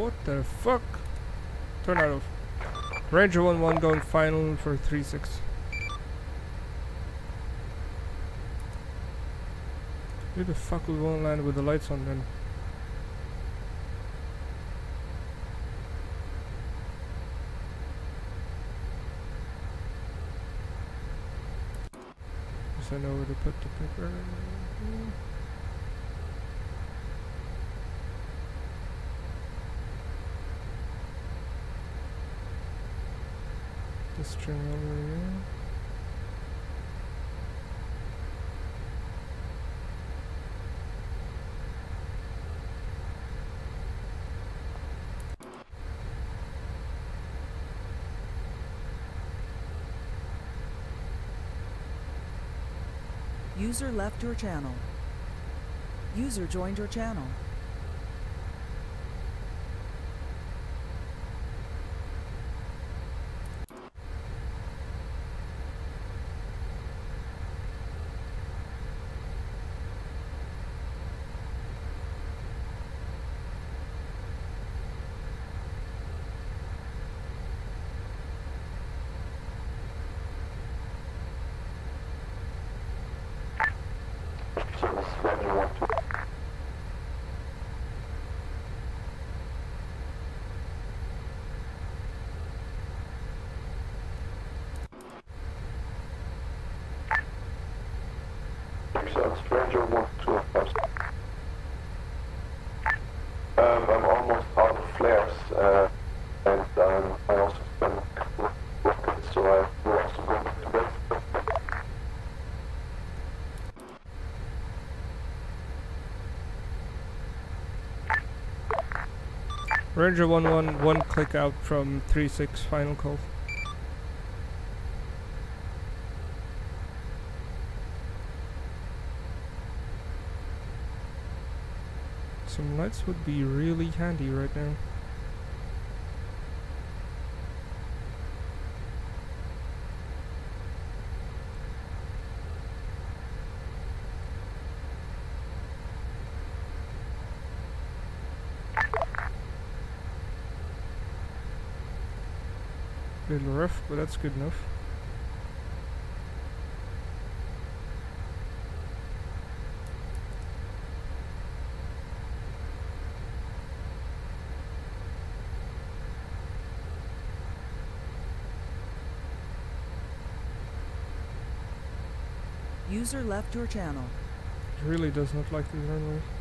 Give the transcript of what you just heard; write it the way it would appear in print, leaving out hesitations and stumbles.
What the fuck? Turn that off. Ranger 1-1 going final for 3-6. Who the fuck we won't land with the lights on then? Guess I know where to put the paper. The string over here. User left your channel. User joined your channel. Stranger 1-2 of course. I'm almost out of flares, and I also spent a couple of rockets, so I will also go back to bed. Ranger 1-1, 1 click out from 3-6 final call. Some lights would be really handy right now. A little rough, but that's good enough. User left your channel. It really does not like these runways.